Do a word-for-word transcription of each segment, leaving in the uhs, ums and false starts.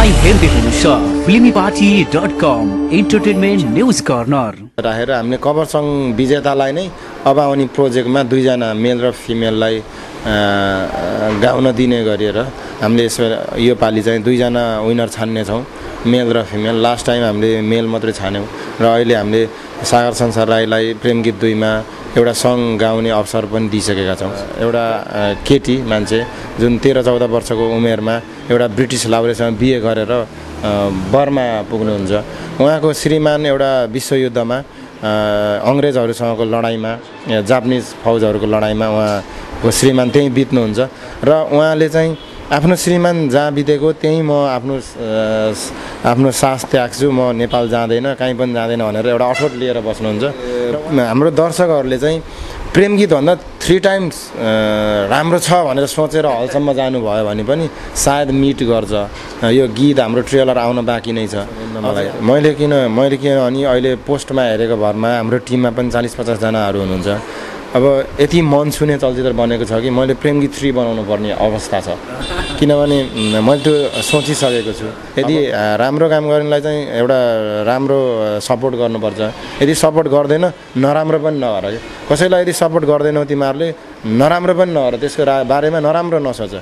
तपाईं हेर्दै हुनुहुन्छ Filmy party dot com entertainment news corner. राखेर हामीले कभर सङ विजेतालाई नै अब आउने प्रोजेक्टमा दुईजना मेल र फिमेललाई गाउन दिने गरेर हामीले यो पालि चाहिँ दुईजना विनर छान्नेछौँ, मेल र फिमेल। लास्ट टाइम हामीले मेल मात्रै छान्यौँ र अहिले हामीले सागर संसार राईलाई प्रेम गीत दुईमा एउटा सङ गाउने अवसर पनि दिइसकेका छौँ। एउटा केटी मान्छे जुन तेह्र चौध वर्षको उमेरमा एउटा ब्रिटिस लाउरेसँग बिहे गरेर बर्मा पुग्नुहुन्छ। उहाँको श्रीमान एउटा विश्वयुद्धमा अङ्ग्रेजहरूसँगको लडाइँमा, जापानिज फौजहरूको लडाइँमा उहाँको श्रीमान त्यहीँ बित्नुहुन्छ र उहाँले चाहिँ आफ्नो श्रीमान जहाँ बितेको त्यहीँ म आफ्नो आफ्नो सास त्याग्छु, म नेपाल जाँदैन, कहीँ पनि जाँदैन भनेर एउटा अठोट लिएर बस्नुहुन्छ। हाम्रो दर्शकहरूले चाहिँ प्रेम गीतभन्दा थ्री टाइम्स राम्रो छ भनेर सोचेर हलसम्म जानुभयो भने पनि सायद मिट गर्छ। यो गीत हाम्रो ट्रेलर आउन बाँकी नै छ। मलाई मैले किन मैले किनभने अहिले पोस्टमा हेरेको भरमा हाम्रो टिममा पनि चालिस पचासजनाहरू हुनुहुन्छ। अब यति मन छुने चलचित्र बनेको छ कि मैले प्रेम गीत थ्री बनाउनु पर्ने अवस्था छ, किनभने मैले त्यो सोचिसकेको छु। यदि राम्रो काम गर्नेलाई चाहिँ एउटा राम्रो सपोर्ट गर्नुपर्छ, यदि सपोर्ट गर्दैन नराम्रो पनि नगर। कसैलाई यदि सपोर्ट गर्दैनौ तिमीहरूले नराम्रो पनि नगर, त्यसको बारेमा नराम्रो नसोच।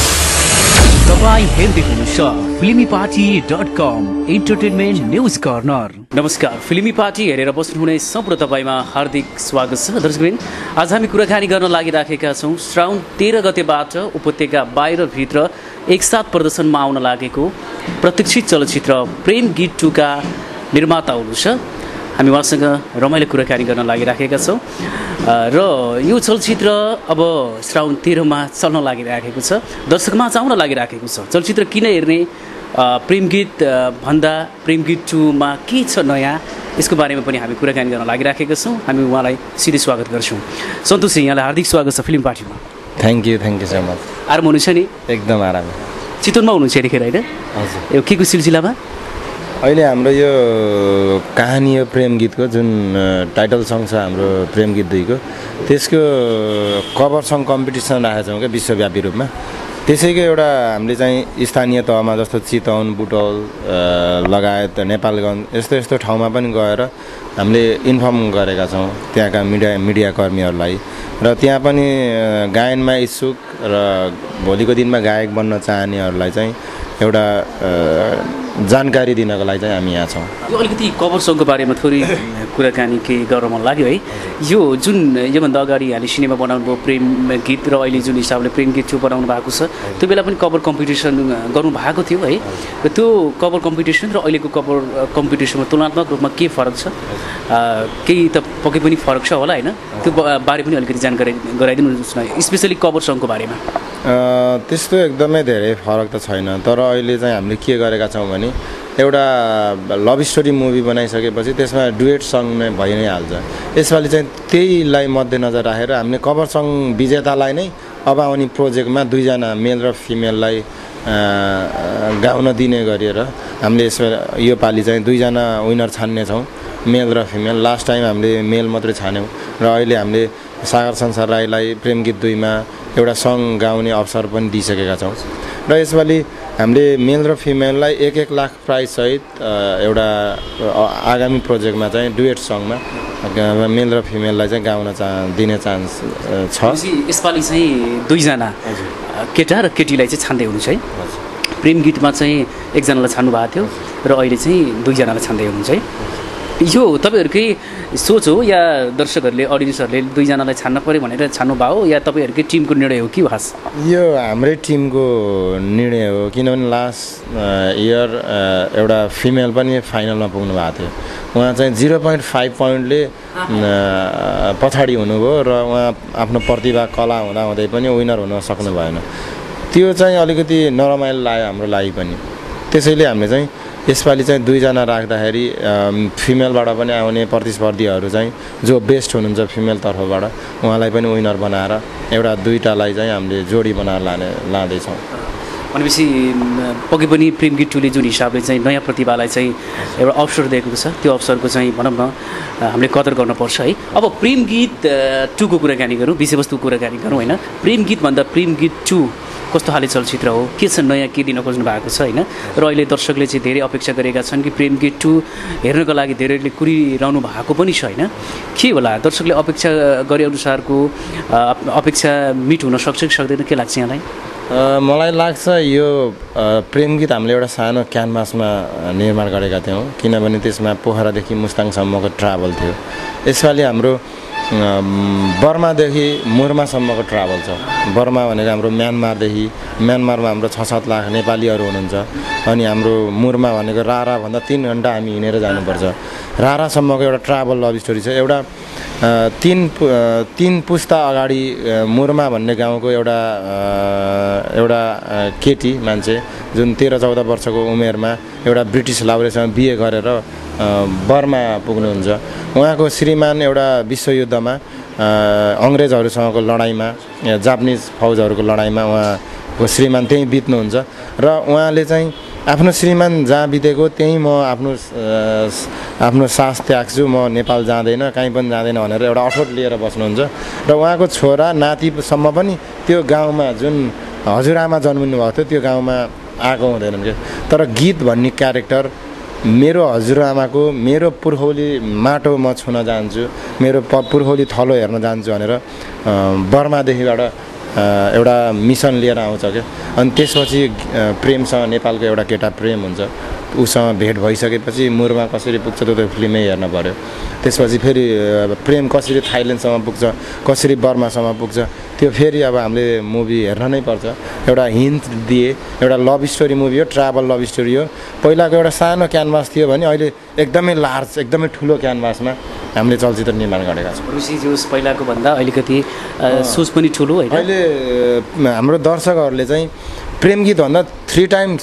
तपाईं हेर्दै हुनुहुन्छ Filmy party dot com entertainment news corner. नमस्कार, फिल्मी पार्टी हेरेर बस्नुहुने सम्पूर्ण तपाईँमा हार्दिक स्वागत छ। दर्शकवृन्द, आज हामी कुराकानी गर्न लागिराखेका छौँ श्रावण तेह्र गतेबाट उपत्यका बाहिर भित्र एकसाथ प्रदर्शनमा आउन लागेको प्रतीक्षित चलचित्र प्रेम गीत टूका निर्माता हुनुहुन्छ। हामी उहाँसँग रमाइलो कुराकानी गर्न लागिराखेका छौँ र यो चलचित्र अब श्रावण तेह्रमा चल्न लागिराखेको छ, दर्शकमा आउन लागिराखेको छ। चलचित्र किन हेर्ने, प्रेम गीत भन्दा प्रेम गीत टूमा के छ नयाँ, यसको बारेमा पनि हामी कुराकानी गर्न लागिराखेका छौँ। हामी उहाँलाई सिधै स्वागत गर्छौँ। सन्तोष सिंह, यहाँलाई हार्दिक स्वागत छ फिल्म पार्टीमा। Thank you thank you so much. आराम हुनुहुन्छ नि? एकदम आराम। चितवनमा हुनुहुन्छ यतिखेर होइन? हजुर। यो के को सिलसिलामा? अहिले हाम्रो यो कहानी यो प्रेम गीतको जुन टाइटल सङ छ हाम्रो प्रेम गीत दुईको, त्यसको कभर सङ कम्पिटिसन राखेका छौँ क्या विश्वव्यापी रूपमा। त्यसैको एउटा हामीले चाहिँ स्थानीय तहमा जस्तो चितवन, बुटौल लगायत नेपालगञ्ज यस्तो यस्तो ठाउँमा पनि गएर हामीले इन्फर्म गरेका छौँ त्यहाँका मिडिया मिडियाकर्मीहरूलाई। र त्यहाँ पनि गायनमा इच्छुक र भोलिको दिनमा गायक बन्न चाहनेहरूलाई चाहिँ एउटा जानकारी दिनको लागि चाहिँ हामी यहाँ छौँ। यो अलिकति कभर सङको बारेमा थोरै कुराकानी केही गर्न मन लाग्यो है। यो जुन योभन्दा अगाडि हामीले सिनेमा बनाउनु भयो प्रेम गीत र अहिले जुन हिसाबले प्रेम गीत टू बनाउनु भएको छ, त्यो बेला पनि कभर कम्पिटिसन गर्नु भएको थियो है। र त्यो कभर कम्पिटिसन र अहिलेको कभर कम्पिटिसनमा तुलनात्मक रूपमा के फरक छ? केही त पक्कै पनि फरक छ होला होइन? त्यो बारे पनि अलिकति जानकारी गराइदिनुहोस् न, स्पेसली कभर सङको बारेमा। त्यस्तो एकदमै धेरै फरक त छैन, तर अहिले चाहिँ हामीले के गरेका छौँ भने एउटा लभ स्टोरी मुभी बनाइसकेपछि त्यसमा डुएट सङ नै भइ नै हाल्छ। यसपालि चाहिँ त्यहीलाई मध्यनजर राखेर हामीले कभर सङ विजेतालाई नै अब आउने प्रोजेक्टमा दुईजना मेल र फिमेललाई गाउन दिने गरेर हामीले यो पालि चाहिँ दुईजना विनर छान्नेछौँ, मेल र फिमेल। लास्ट टाइम हामीले मेल मात्रै छान्यौँ र अहिले हामीले सागर संसार राईलाई प्रेम गीत दुईमा एउटा सङ गाउने अवसर पनि दिइसकेका छौँ। र यसपालि हामीले मेल र फिमेललाई एक एक लाख प्राइज सहित एउटा आगामी प्रोजेक्टमा चाहिँ डुएट सङमा मेल र फिमेललाई चाहिँ गाउन चा दिने चान्स छ। यसपालि चाहिँ दुईजना केटा र केटीलाई चाहिँ छान्दै हुनुहुन्छ है? प्रेम गीतमा चाहिँ एकजनालाई छान्नु भएको थियो र अहिले चाहिँ दुईजनालाई छान्दै हुनुहुन्छ है? यो तपाईँहरूकै सोच हो या दर्शकहरूले अडियन्सहरूले दुईजनालाई छान्न पऱ्यो भनेर छान्नु भयो या तपाईँहरूकै टिमको निर्णय हो कि खास? यो हाम्रै टिमको निर्णय हो, किनभने लास्ट इयर एउटा फिमेल पनि फाइनलमा पुग्नु भएको थियो। उहाँ चाहिँ जिरो पोइन्ट फाइभ पोइन्टले पछाडि हुनुभयो र उहाँ आफ्नो प्रतिभा कला हुँदाहुँदै पनि विनर हुन सक्नु भएन। त्यो चाहिँ अलिकति नरमाइलो लाग्यो हाम्रो लागि पनि। त्यसैले हामीले चाहिँ यसपालि चाहिँ दुईजना राख्दाखेरि फिमेलबाट पनि आउने प्रतिस्पर्धीहरू चाहिँ जो बेस्ट हुनुहुन्छ फिमेल तर्फबाट उहाँलाई पनि विनर बनाएर एउटा दुईटालाई चाहिँ हामीले जोडी बनाएर लाने लाँदैछौँ। भनेपछि पक्कै पनि प्रेम गीत टूले जुन हिसाबले चाहिँ नयाँ प्रतिभालाई चाहिँ एउटा अवसर दिएको छ, त्यो अवसरको चाहिँ भनौँ न हामीले कदर गर्नुपर्छ है। अब प्रेम गीत टूको कुराकानी गरौँ, विषयवस्तुको कुराकानी गरौँ होइन? प्रेम गीत भन्दा प्रेम गीत टू को कस्तो खाले चलचित्र हो, के छ नयाँ के दिन खोज्नु भएको छ होइन। र अहिले दर्शकले चाहिँ धेरै अपेक्षा गरेका छन् कि प्रेम गीत टू हेर्नको लागि धेरैले कुरिरहनु भएको पनि छ होइन। के होला दर्शकले अपेक्षा गरे अनुसारको अपेक्षा मिट हुन सक्छ कि सक्दैन, के लाग्छ यहाँलाई? मलाई लाग्छ यो प्रेम गीत हामीले एउटा सानो क्यानभासमा निर्माण गरेका थियौँ, किनभने त्यसमा पोखरादेखि मुस्ताङसम्मको ट्राभल थियो। यसपालि हाम्रो बर्मादेखि मुर्मासम्मको ट्राभल छ। बर्मा भनेको हाम्रो म्यानमारदेखि, म्यानमारमा हाम्रो छ सात लाख नेपालीहरू हुनुहुन्छ। अनि हाम्रो मुर्मा भनेको राराभन्दा तिन घन्टा हामी हिँडेर जानुपर्छ। रारासम्मको एउटा ट्राभल लभ स्टोरी छ। एउटा तिन तिन पुस्ता अगाडि मुर्मा भन्ने गाउँको एउटा एउटा केटी मान्छे जुन तेह्र चौध वर्षको उमेरमा एउटा ब्रिटिस लाउरेसँग बिहे गरेर बर्मा पुग्नुहुन्छ। उहाँको श्रीमान एउटा विश्वयुद्धमा अङ्ग्रेजहरूसँगको लडाइँमा, जापानिज फौजहरूको लडाइँमा उहाँको श्रीमान त्यहीँ बित्नुहुन्छ र उहाँले चाहिँ आफ्नो श्रीमान जहाँ बितेको त्यहीँ म आफ्नो आफ्नो सास त्याग्छु, म नेपाल जाँदैन, कहीँ पनि जाँदैन भनेर एउटा अठोट लिएर बस्नुहुन्छ। र उहाँको छोरा नातिसम्म पनि त्यो गाउँमा जुन हजुरआमा जन्मिनु भएको थियो त्यो गाउँमा आएको हुँदैनन् क्या। तर गीत भन्ने क्यारेक्टर मेरो हजुरआमाको मेरो पुर्खौली माटो म छुन जान्छु, मेरो पुर्खौली थलो हेर्न जान्छु भनेर बर्मादेखिबाट एउटा मिसन लिएर आउँछ क्या। अनि त्यसपछि प्रेमसँग नेपालको एउटा केटा प्रेम हुन्छ, उसँग भेट भइसकेपछि मुरमा कसरी पुग्छ त्यो त फिल्मै हेर्न पऱ्यो। त्यसपछि फेरि प्रेम कसरी थाइल्यान्डसम्म पुग्छ, कसरी बर्मासम्म पुग्छ, त्यो फेरि अब हामीले मुभी हेर्न नै पर्छ। एउटा हिन्ट दिए, एउटा लभ स्टोरी मुभी हो, ट्राभल लभ स्टोरी हो। पहिलाको एउटा सानो क्यानभास थियो भने अहिले एकदमै लार्ज, एकदमै ठुलो क्यानभासमा हामीले चलचित्र निर्माण गरेका छौँ। ऋषि जोस पहिलाको भन्दा अलिकति सोच पनि ठुलो होइन। अहिले हाम्रो दर्शकहरूले चाहिँ प्रेम गीत भन्दा थ्री टाइम्स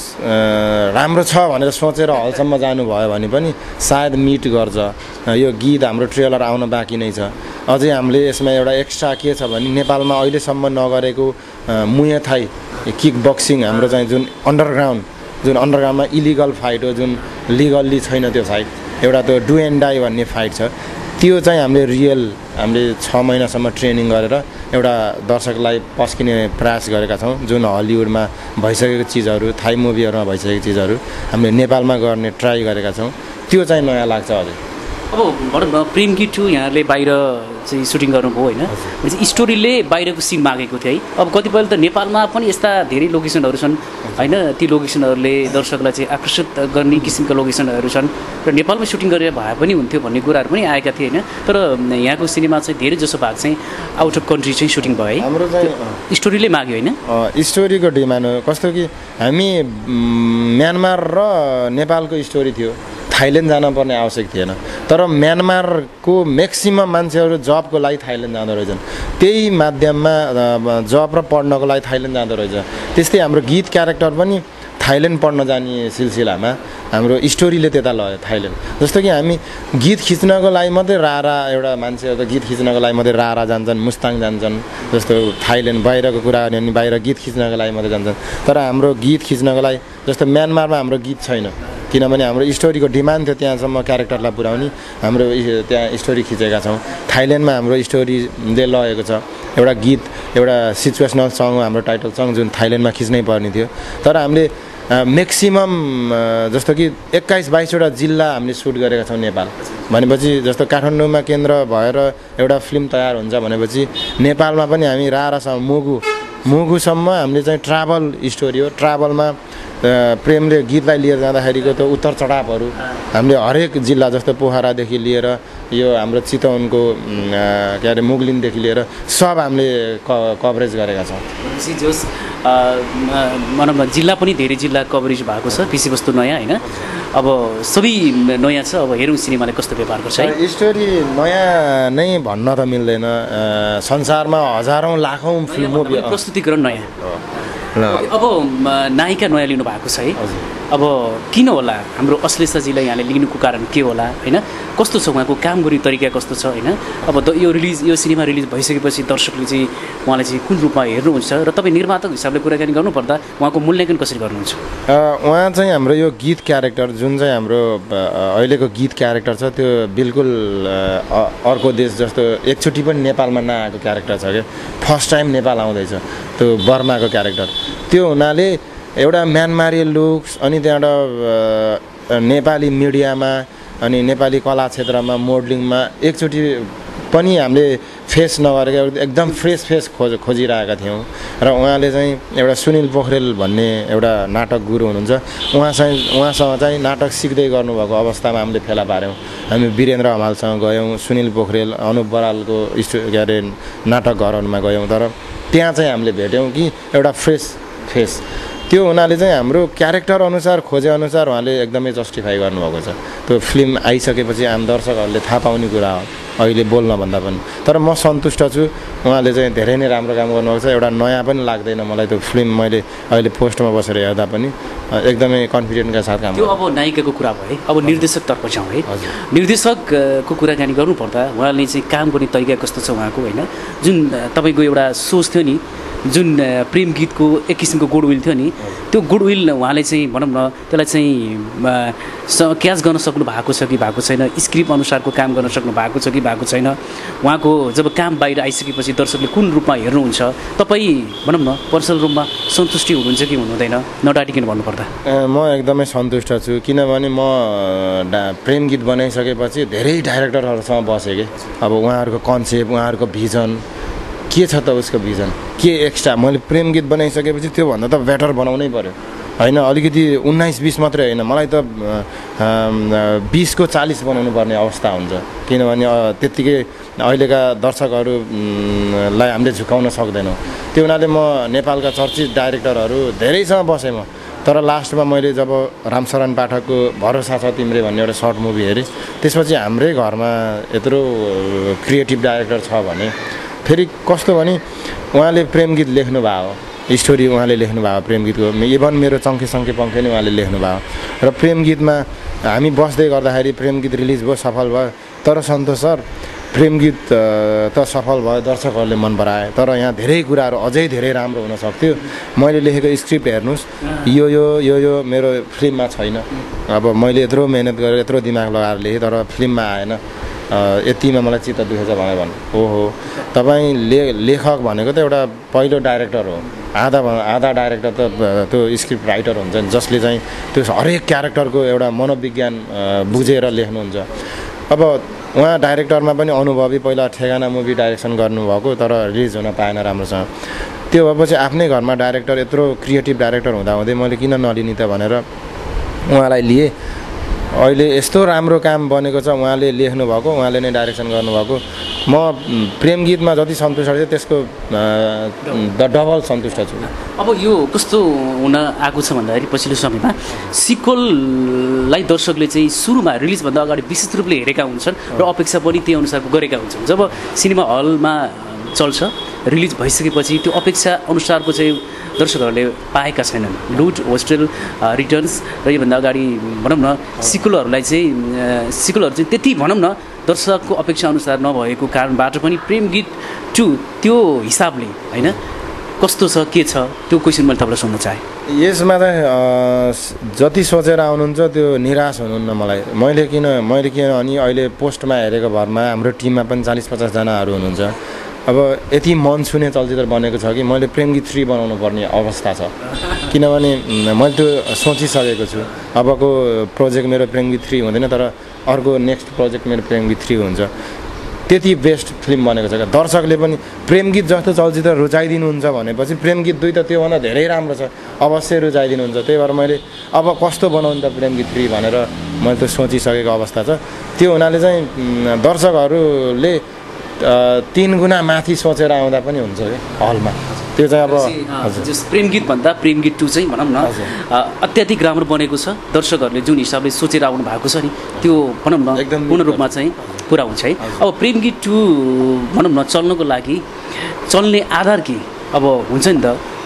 राम्रो छ भनेर सोचेर हलसम्म जानुभयो भने पनि सायद मिट गर्छ। यो गीत हाम्रो ट्रेलर आउन बाँकी नै छ। अझै हामीले यसमा एउटा एक्स्ट्रा के छ भने नेपालमा अहिलेसम्म नगरेको मुए थाई किक बक्सिङ हाम्रो चाहिँ जुन अन्डरग्राउन्ड जुन अन्डरग्राउन्डमा इलिगल फाइट हो, जुन लिगल्ली छैन त्यो फाइट, एउटा त्यो डु एन्ड डाई भन्ने फाइट छ, त्यो चाहिँ हामीले रियल हामीले छ महिनासम्म ट्रेनिङ गरेर एउटा दर्शकलाई पस्किने प्रयास गरेका छौँ। जुन हलिउडमा भइसकेको चिजहरू, थाई मुभीहरूमा भइसकेको चिजहरू हामीले नेपालमा गर्ने ट्राई गरेका छौँ। त्यो चाहिँ नयाँ लाग्छ अझै। अब भनौँ न प्रेम गीत टू यहाँले बाहिर चाहिँ सुटिङ गर्नुभयो होइन, स्टोरीले बाहिरको सिन मागेको थियो है। अब कतिपय त नेपालमा पनि यस्ता धेरै लोकेसनहरू छन् होइन, ती लोकेसनहरूले दर्शकलाई चाहिँ आकर्षित गर्ने किसिमका लोकेसनहरू छन् र नेपालमा सुटिङ गरेर भए पनि हुन्थ्यो भन्ने कुराहरू पनि आएका थिए होइन। तर यहाँको सिनेमा चाहिँ धेरै जसो भाग चाहिँ आउट अफ कन्ट्री चाहिँ सुटिङ भयो है। हाम्रो चाहिँ स्टोरीले माग्यो होइन, स्टोरीको डिमान्ड हो। कस्तो कि हामी म्यानमार र नेपालको स्टोरी थियो, थाइल्यान्ड जान पर्ने आवश्यक थिएन। तर म्यानमारको म्याक्सिमम मान्छेहरू जबको लागि थाइल्यान्ड जाँदो रहेछन्, त्यही माध्यममा जब र पढ्नको लागि थाइल्यान्ड जाँदो रहेछ। त्यस्तै हाम्रो गीत क्यारेक्टर पनि थाइल्यान्ड पढ्न जाने सिलसिलामा हाम्रो स्टोरीले त्यता लग्यो थाइल्यान्ड। जस्तो कि हामी गीत खिच्नको लागि मात्रै रारा एउटा मान्छेहरू त गीत खिच्नको लागि मात्रै रारा जान्छन्, मुस्ताङ जान्छन्, जस्तो थाइल्यान्ड बाहिरको कुरा गर्ने भने बाहिर गीत खिच्नको लागि मात्रै जान्छन्। तर हाम्रो गीत खिच्नको लागि जस्तो म्यानमारमा हाम्रो गीत छैन, किनभने हाम्रो स्टोरीको डिमान्ड थियो त्यहाँसम्म क्यारेक्टरलाई पुर्याउने, हाम्रो त्यहाँ स्टोरी खिचेका छौँ। थाइल्यान्डमा हाम्रो स्टोरीले लगेको छ, एउटा गीत एउटा सिचुएसनल सङ हो हाम्रो टाइटल सङ, जुन थाइल्यान्डमा खिच्नै पर्ने थियो। तर हामीले म्याक्सिमम जस्तो कि एक्काइस बाइसवटा जिल्ला हामीले सुट गरेका छौँ नेपाल भनेपछि। जस्तो काठमाडौँमा केन्द्र भएर एउटा फिल्म तयार हुन्छ भनेपछि नेपालमा पनि हामी रारासम्म मुगु मुगुसम्म हामीले चाहिँ ट्राभल स्टोरी हो। ट्राभलमा प्रेमले गीतलाई लिएर जाँदाखेरिको त उत्तर चढावहरू हामीले हरेक जिल्ला जस्तो पोखरादेखि लिएर यो हाम्रो चितवनको के अरे मुगलिनदेखि लिएर सब हामीले क कभरेज गरेका छौँ। जोस् भनौँ न जिल्ला पनि धेरै जिल्ला कभरेज भएको छ, विषयवस्तु नयाँ होइन। अब सबै नयाँ छ। अब हेरौँ सिनेमाले कस्तो व्यवहार गर्छ है। स्टोरी नयाँ नै भन्न त मिल्दैन, संसारमा हजारौँ लाखौँ फिल्म प्रस्तुतिकरण नयाँ। अब नायिका नयाँ लिनु भएको छ है, अब किन होला हाम्रो अश्लेषाजीलाई यहाँले लिनुको कारण के होला होइन कस्तो छ उहाँको काम गर्ने तरिका कस्तो छ होइन अब द यो रिलिज यो सिनेमा रिलिज भइसकेपछि दर्शकले चाहिँ उहाँलाई चाहिँ कुन रूपमा हेर्नुहुन्छ र तपाईँ निर्माताको हिसाबले कुराकानी गर्नुपर्दा उहाँको मूल्याङ्कन कसरी गर्नुहुन्छ उहाँ चाहिँ हाम्रो यो गीत क्यारेक्टर जुन चाहिँ हाम्रो अहिलेको गीत क्यारेक्टर छ त्यो बिल्कुल अर्को देश जस्तो एकचोटि पनि नेपालमा नआएको क्यारेक्टर छ क्या फर्स्ट टाइम नेपाल आउँदैछ त्यो बर्माको क्यारेक्टर त्यो हुनाले एउटा म्यानमारी लुक्स अनि त्यहाँबाट नेपाली मिडियामा अनि नेपाली कला क्षेत्रमा मोडलिङमा एकचोटि पनि हामीले फेस नगरेको एकदम फ्रेस फेस खोज खोजिरहेका थियौँ र उहाँले चाहिँ एउटा सुनिल पोखरेल भन्ने एउटा नाटक गुरु हुनुहुन्छ उहाँसँग उहाँसँग चाहिँ नाटक सिक्दै गर्नुभएको अवस्थामा हामीले फेला पार्यौँ हामी वीरेन्द्र हमालसँग गयौँ सुनिल पोखरेल अनुप बरालको स्टु के अरे नाटक घरहरूमा गयौँ तर त्यहाँ चाहिँ हामीले भेट्यौँ कि एउटा फ्रेस फेस त्यो हुनाले चाहिँ हाम्रो क्यारेक्टर अनुसार खोजेअनुसार उहाँले एकदमै जस्टिफाई गर्नुभएको छ त्यो फिल्म आइसकेपछि आम दर्शकहरूले थाहा पाउने कुरा हो अहिले बोल्न भन्दा पनि तर म सन्तुष्ट छु उहाँले चाहिँ धेरै नै राम्रो काम गर्नुभएको छ एउटा नयाँ पनि लाग्दैन मलाई त्यो फिल्म मैले अहिले पोस्टमा बसेर हेर्दा पनि एकदमै कन्फिडेन्टका साथ काम त्यो अब नायिकाको कुरा भयो है अब निर्देशकतर्फ जाउँ है निर्देशकको कुराकानी गर्नुपर्दा उहाँले चाहिँ काम गर्ने तरिका कस्तो छ उहाँको होइन जुन तपाईँको एउटा सोच थियो नि जुन प्रेम गीतको एक किसिमको गुडविल थियो नि त्यो गुडविल उहाँले चाहिँ भनौँ न त्यसलाई चाहिँ क्याच गर्न सक्नु भएको छ कि भएको छैन स्क्रिप्ट अनुसारको काम गर्न सक्नु भएको छ कि भएको छैन उहाँको जब काम बाहिर आइसकेपछि दर्शकले कुन रूपमा हेर्नुहुन्छ तपाईँ भनौँ न पर्सनल रूपमा सन्तुष्टि हुनुहुन्छ कि हुनुहुँदैन नडाटिकन भन्नुपर्दा म एकदमै सन्तुष्ट छु किनभने म प्रेम गीत बनाइसकेपछि धेरै डाइरेक्टरहरूसँग बसेँ कि अब उहाँहरूको कन्सेप्ट उहाँहरूको भिजन के छ त उसको भिजन के एक्स्ट्रा मैले प्रेम गीत बनाइसकेपछि त्योभन्दा त बेटर बनाउनै पर्यो होइन अलिकति उन्नाइस बिस मात्रै होइन मलाई त बिसको चालिस बनाउनु पर्ने अवस्था हुन्छ किनभने त्यत्तिकै अहिलेका दर्शकहरूलाई हामीले झुकाउन सक्दैनौँ त्यो हुनाले म नेपालका चर्चित डाइरेक्टरहरू धेरैसँग बसेँ म तर लास्टमा मैले जब रामशरण पाठकको भरोसा छ तिम्रे भन्ने एउटा सर्ट मुभी हेरेँ त्यसपछि हाम्रै घरमा यत्रो क्रिएटिभ डाइरेक्टर छ भने फेरि कस्तो भने उहाँले प्रेम गीत लेख्नु भएको स्टोरी उहाँले लेख्नु भएको प्रेम गीतको इभन मेरो चङ्खे सङ्खे पङ्खे नै उहाँले लेख्नु भएको र प्रेम गीतमा हामी बस्दै गर्दाखेरि प्रेम गीत रिलिज भयो सफल भयो तर सन्तोष सर प्रेम गीत त सफल भयो दर्शकहरूले मन पराए तर यहाँ धेरै कुराहरू अझै धेरै राम्रो हुन सक्थ्यो मैले लेखेको स्क्रिप्ट हेर्नुहोस् यो यो यो यो मेरो फिल्ममा छैन अब मैले यत्रो मेहनत गरेर यत्रो दिमाग लगाएर लेखेँ तर फिल्ममा आएन यतिमा मलाई चित्त दुखेछ भने भन्नु ओहो तपाईँ ले लेखक भनेको त एउटा पहिलो डाइरेक्टर हो आधा आधा डाइरेक्टर त त्यो स्क्रिप्ट राइटर हुन्छ जसले चाहिँ त्यो हरेक क्यारेक्टरको एउटा मनोविज्ञान बुझेर लेख्नुहुन्छ अब उहाँ डाइरेक्टरमा पनि अनुभवी पहिला ठेगाना मुभी डाइरेक्सन गर्नुभएको तर रिलिज हुन पाएन राम्रोसँग त्यो भएपछि आफ्नै घरमा डाइरेक्टर यत्रो क्रिएटिभ डाइरेक्टर हुँदाहुँदै मैले किन नलिने त भनेर उहाँलाई लिएँ अहिले यस्तो राम्रो काम बनेको छ उहाँले लेख्नु भएको उहाँले नै डाइरेक्सन गर्नुभएको म प्रेम गीतमा जति सन्तुष्ट छु त्यसको डबल सन्तुष्ट छु अब यो कस्तो हुन आएको छ भन्दाखेरि पछिल्लो समयमा सिक्वललाई दर्शकले चाहिँ सुरुमा रिलिजभन्दा अगाडि विशेष रूपले हेरेका हुन्छन् र अपेक्षा पनि त्यही अनुसारको गरेका हुन्छन् जब सिनेमा हलमा चल्छ रिलिज भइसकेपछि त्यो अपेक्षा अनुसारको चाहिँ दर्शकहरूले पाएका छैनन् लुट होस्टेल रिटर्न्स र योभन्दा अगाडि भनौँ न सिक्वलहरूलाई चाहिँ सिक्वलहरू चाहिँ त्यति भनौँ न दर्शकको अपेक्षा अनुसार नभएको कारणबाट पनि प्रेम गीत टू त्यो हिसाबले होइन कस्तो छ के छ त्यो क्वेसन मैले तपाईँलाई सोध्न चाहेँ यसमा चाहिँ जति सोचेर आउनुहुन्छ त्यो निराश हुनुहुन्न मलाई मैले किन मैले किन अनि अहिले पोस्टमा हेरेको भरमा हाम्रो टिममा पनि चालिस पचासजनाहरू हुनुहुन्छ अब यति मन छुने चलचित्र बनेको छ कि मैले प्रेम गीत थ्री बनाउनु पर्ने अवस्था छ किनभने मैले त्यो सोचिसकेको छु अबको प्रोजेक्ट मेरो प्रेम गीत थ्री हुँदैन तर अर्को नेक्स्ट प्रोजेक्ट मेरो प्रेम गीत थ्री हुन्छ त्यति बेस्ट फिल्म बनेको छ क्या दर्शकले पनि प्रेम गीत जस्तो चलचित्र रुचाइदिनुहुन्छ भनेपछि प्रेम गीत दुई त त्योभन्दा धेरै राम्रो छ अवश्य रुचाइदिनुहुन्छ त्यही भएर मैले अब कस्तो बनाउनु त प्रेम गीत थ्री भनेर मैले त सोचिसकेको अवस्था छ त्यो हुनाले चाहिँ दर्शकहरूले तीन गुणा माथि सोचेर आउँदा पनि हुन्छ कि हलमा त्यो चाहिँ अब हजुर प्रेम गीत भन्दा प्रेम गीत टू चाहिँ भनौँ न अत्याधिक राम्रो बनेको छ दर्शकहरूले जुन हिसाबले सोचेर आउनु भएको छ नि त्यो भनौँ न एकदम पूर्ण रूपमा चाहिँ पुरा हुन्छ है अब प्रेम गीत टू भनौँ न चल्नको लागि चल्ने आधार के अब हुन्छ नि त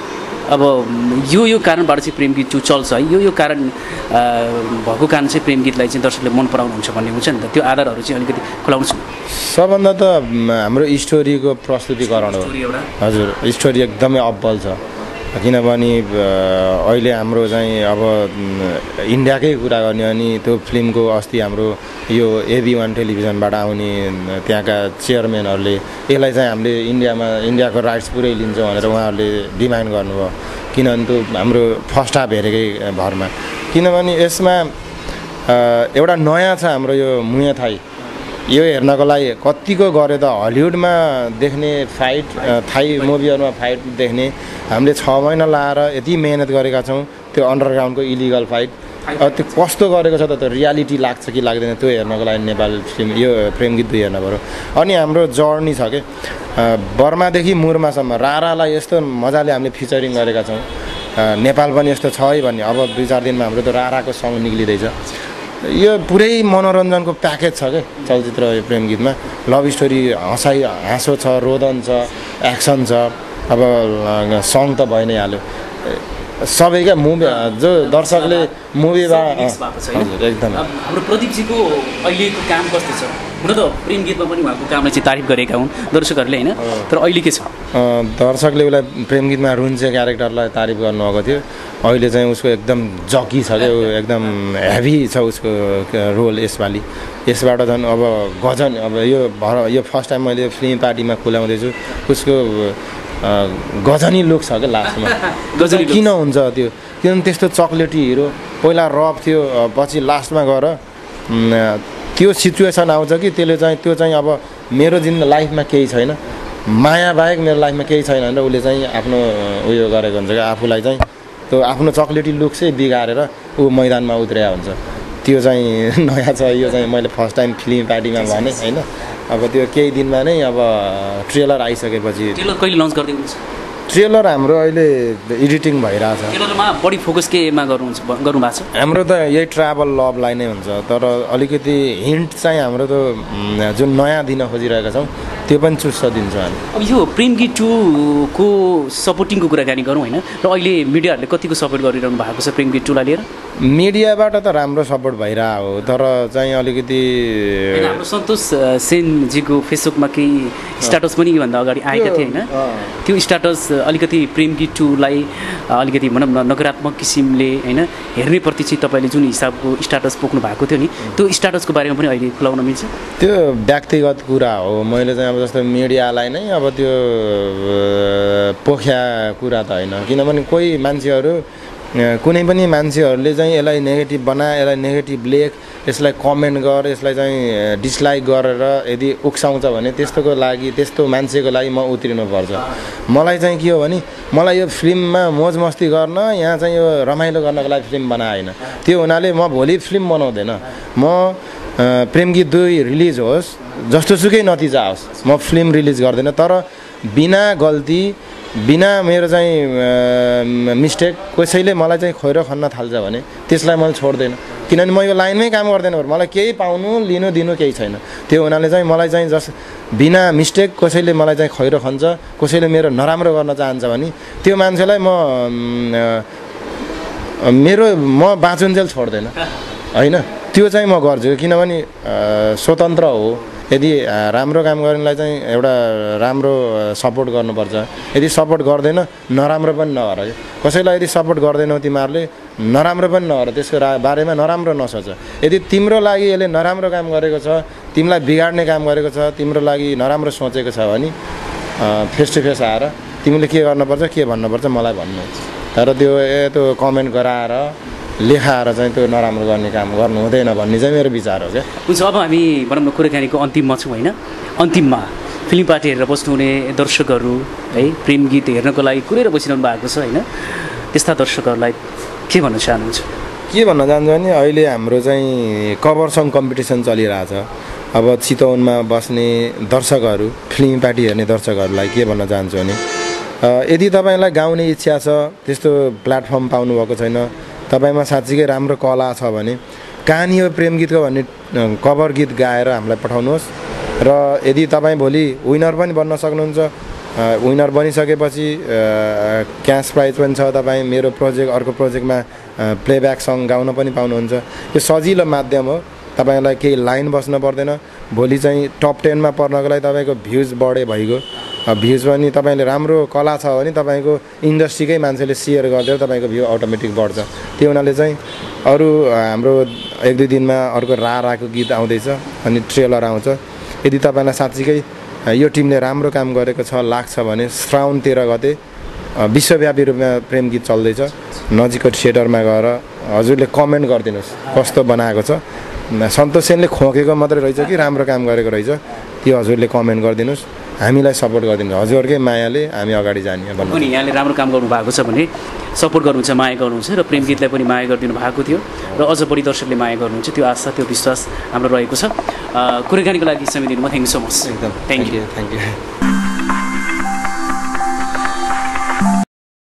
अब यो यो कारणबाट चाहिँ प्रेम गीत टू चल्छ है, यो यो कारण भएको कारण चाहिँ प्रेम गीतलाई चाहिँ दर्शकले मन पराउनुहुन्छ भन्ने हुन्छ नि त, त्यो आधारहरू चाहिँ अलिकति खुलाउनुहोस् न। सबभन्दा त हाम्रो स्टोरीको प्रस्तुतिकरण हो। हजुर, स्टोरी एकदमै अब्बल छ, किनभने अहिले हाम्रो चाहिँ अब इन्डियाकै कुरा गर्ने अनि त्यो फिल्मको अस्ति हाम्रो यो एबी वान टेलिभिजनबाट आउने त्यहाँका चेयरम्यानहरूले यसलाई चाहिँ हामीले इन्डियामा इन्डियाको राइट्स पुरै लिन्छौँ भनेर उहाँहरूले डिमान्ड गर्नुभयो, किनभने त्यो हाम्रो फर्स्ट हाफ हेरेकै भरमा। किनभने यसमा एउटा नयाँ छ हाम्रो यो मुया थाई, यो हेर्नको लागि कतिको गरे त हलिउडमा देख्ने फाइट, थाई मुभीहरूमा फाइट देख्ने हामीले छ महिना लाएर यति मेहनत गरेका छौँ त्यो अन्डरग्राउन्डको इलिगल फाइट, त्यो कस्तो गरेको छ त त्यो रियालिटी लाग्छ कि लाग्दैन त्यो हेर्नको लागि नेपाल फिल्म यो प्रेम गीत दुई हेर्नु पऱ्यो। अनि हाम्रो जर्नी छ कि बर्मादेखि मुर्मासम्म रारालाई यस्तो मजाले हामीले फिचरिङ गरेका छौँ, नेपाल पनि यस्तो छ है भन्ने। अब दुई चार दिनमा हाम्रो त्यो राराको सङ निक्लिँदैछ, यो पुरै मनोरञ्जनको प्याकेज छ क्या चलचित्र यो प्रेम गीतमा। लभ स्टोरी, हँसाइ हाँसो छ, रोदन छ, एक्सन छ, अब सङ त भइ नै हाल्यो सबै क्या। मुभी जो दर्शकले मुभीबाट एकदम हाम्रो प्रदीपजीको अहिलेको काम कस्तो छ? हुन त प्रेम गीतमा पनि उहाँको कामलाई चाहिँ तारिफ गरेका हुन् दर्शकहरूले होइन, तर अहिले के छ? दर्शकले उसलाई प्रेम गीतमा रुन्चे क्यारेक्टरलाई तारिफ गर्नुभएको थियो, अहिले चाहिँ उसको एकदम जकी छ क्या, एकदम हेभी छ उसको रोल यसपालि। यसबाट झन् अब गजन, अब यो भर यो फर्स्ट टाइम मैले फिल्म पार्टीमा खुलाउँदैछु, उसको गजनी लुक छ क्या लास्टमा। गजनी किन हुन्छ त्यो? किनभने त्यस्तो चक्लेटी हिरो पहिला रफ थियो, पछि लास्टमा गएर त्यो सिचुएसन आउँछ कि त्यसले चाहिँ त्यो चाहिँ अब मेरो जिन लाइफमा केही छैन, माया बाहेक मेरो लाइफमा केही छैन भनेर उसले चाहिँ आफ्नो उयो गरेको हुन्छ क्या, आफूलाई चाहिँ त्यो आफ्नो चक्लेटी लुक चाहिँ बिगारेर ऊ मैदानमा उत्रिया हुन्छ। त्यो चाहिँ नयाँ छ, यो चाहिँ मैले फर्स्ट टाइम फिल्म पार्टीमा भने होइन। अब त्यो केही दिनमा नै अब ट्रेलर आइसकेपछि ट्रेलर कहिले लन्च गर्दै हुनुहुन्छ? ट्रेलर हाम्रो अहिले एडिटिङ भइरहेछ। ट्रेलरमा बढी फोकस केमा गर्नुहुन्छ गर्नु भएको छ? हाम्रो त यही ट्राभल लभलाई नै हुन्छ, तर अलिकति हिन्ट चाहिँ हाम्रो त जुन नयाँ दिन खोजिरहेका छौँ त्यो पनि चुस्स दिन्छौँ हामी। अब यो प्रेम गीत टूको सपोर्टिङको कुराकानी गरौँ होइन, र अहिले मिडियाहरूले कतिको सपोर्ट गरिरहनु भएको छ प्रेम गीत टूलाई लिएर? मिडियाबाट त राम्रो सपोर्ट भइरहेको हो, तर चाहिँ अलिकति हाम्रो सन्तोष सेनजीको फेसबुकमा केही स्ट्याटस पनि योभन्दा अगाडि आएका थिए होइन, त्यो स्ट्याटस अलिकति प्रेम गीत टूलाई अलिकति भनौँ न नकारात्मक किसिमले होइन हेर्नेप्रति चाहिँ तपाईँले जुन हिसाबको स्ट्याटस पोख्नु भएको थियो नि, त्यो स्ट्याटसको बारेमा पनि अहिले खुलाउन मिल्छ? त्यो व्यक्तिगत कुरा हो, मैले चाहिँ अब जस्तो मिडियालाई नै अब त्यो पोख्या कुरा त होइन। किनभने कोही मान्छेहरू कुनै पनि मान्छेहरूले चाहिँ यसलाई नेगेटिभ बना, यसलाई नेगेटिभ लेख, यसलाई कमेन्ट गर, यसलाई चाहिँ डिसलाइक गरेर यदि उक्साउँछ भने त्यस्तोको लागि त्यस्तो मान्छेको लागि म उत्रिनुपर्छ। मलाई चाहिँ के हो भने मलाई यो फिल्ममा मोज मस्ती गर्न, यहाँ चाहिँ यो रमाइलो गर्नको लागि फिल्म बनाए होइन। त्यो हुनाले म भोलि फिल्म बनाउँदैन, म प्रेम गीत दुई रिलिज होस्, जस्तोसुकै नतिजा आओस्, म फिल्म रिलिज गर्दैन। तर बिना गल्ती, बिना मेरो चाहिँ मिस्टेक कसैले मलाई चाहिँ खोइरो खन्न थाल्छ भने त्यसलाई मैले छोड्दैन, किनभने म यो लाइनमै काम गर्दैन, मलाई केही पाउनु लिनु दिनु केही छैन। त्यो हुनाले चाहिँ मलाई चाहिँ जस बिना मिस्टेक कसैले मलाई चाहिँ खोइरो खन्छ, कसैले मेरो नराम्रो गर्न चाहन्छ भने त्यो मान्छेलाई म मेरो म बाँचुन्जेल छोड्दैन होइन। त्यो चाहिँ म गर्छु, किनभने स्वतन्त्र हो। यदि राम्रो काम गर्नेलाई चाहिँ एउटा राम्रो सपोर्ट गर्नुपर्छ, यदि सपोर्ट गर्दैन नराम्रो पनि नगर। कसैलाई यदि सपोर्ट गर्दैनौ तिमीहरूले नराम्रो पनि नगर, त्यसको बारेमा नराम्रो नसोच। यदि तिम्रो लागि यसले नराम्रो काम गरेको छ, तिमीलाई बिगाड्ने काम गरेको छ, तिम्रो लागि नराम्रो सोचेको छ भने फेस टु फेस आएर तिमीले के गर्नुपर्छ, के भन्नुपर्छ मलाई भन्नु। तर त्यो त्यो कमेन्ट गराएर लेखाएर चाहिँ त्यो नराम्रो गर्ने काम गर्नु हुँदैन भन्ने चाहिँ मेरो विचार हो क्या। हुन्छ, अब हामी भनौँ न कुराकानीको अन्तिममा छौँ होइन। अन्तिममा फिल्म पार्टी हेरेर बस्नुहुने दर्शकहरू है, प्रेम गीत हेर्नको लागि कुरेर बसिरहनु भएको छ होइन, त्यस्ता दर्शकहरूलाई के भन्न चाहनुहुन्छ? के भन्न चाहन्छु भने अहिले हाम्रो चाहिँ कभर सङ कम्पिटिसन चलिरहेछ। अब चितवनमा बस्ने दर्शकहरू, फिल्म पार्टी हेर्ने दर्शकहरूलाई के भन्न चाहन्छु भने यदि तपाईँलाई गाउने इच्छा छ, त्यस्तो प्लेटफर्म पाउनुभएको छैन, तपाईँमा साँच्चीकै राम्रो कला छ भने कहानी हो प्रेम गीतको भन्ने कभर गीत गाएर हामीलाई पठाउनुहोस्। र यदि तपाईँ भोलि विनर पनि बन्न सक्नुहुन्छ, विनर बनिसकेपछि क्यास प्राइज पनि छ। तपाईँ मेरो प्रोजेक्ट अर्को प्रोजेक्टमा प्लेब्याक सङ गाउन पनि पाउनुहुन्छ। यो सजिलो माध्यम हो, तपाईँलाई केही लाइन बस्न पर्दैन। भोलि चाहिँ टप टेनमा पर्नको लागि तपाईँको भ्युज बढे भइगयो। भ्युज पनि तपाईँले राम्रो कला छ भने तपाईँको इन्डस्ट्रीकै मान्छेले सेयर गरिदिएर तपाईँको भ्यू अटोमेटिक बढ्छ। त्यो हुनाले चाहिँ अरू हाम्रो एक दुई दिनमा अर्को राराको गीत आउँदैछ अनि ट्रेलर आउँछ। यदि तपाईँलाई साँच्चीकै यो टिमले राम्रो काम गरेको छ लाग्छ भने श्रावण तेह्र गते विश्वव्यापी रूपमा प्रेम गीत चल्दैछ। नजिकको थिएटरमा गएर हजुरले कमेन्ट गरिदिनुहोस् कस्तो बनाएको छ। सन्तोष सेनले खोकेको मात्रै रहेछ कि राम्रो काम गरेको रहेछ, त्यो हजुरले कमेन्ट गरिदिनुहोस्। हामीलाई सपोर्ट गरिदिनु, हजुरकै मायाले हामी अगाडि जाने भन्नु। पनि यहाँले राम्रो काम गर्नु भएको छ भने सपोर्ट गर्नुहुन्छ, माया गर्नुहुन्छ र प्रेम गीतलाई पनि माया गरिदिनु भएको थियो र अझ बढी दर्शकले माया गर्नुहुन्छ, त्यो आशा त्यो विश्वास हाम्रो रहेको छ। कुराकानीको लागि समय दिनुभयो, थ्याङ्क यू सो मच। एकदम थ्याङ्क यू थ्याङ्क यू।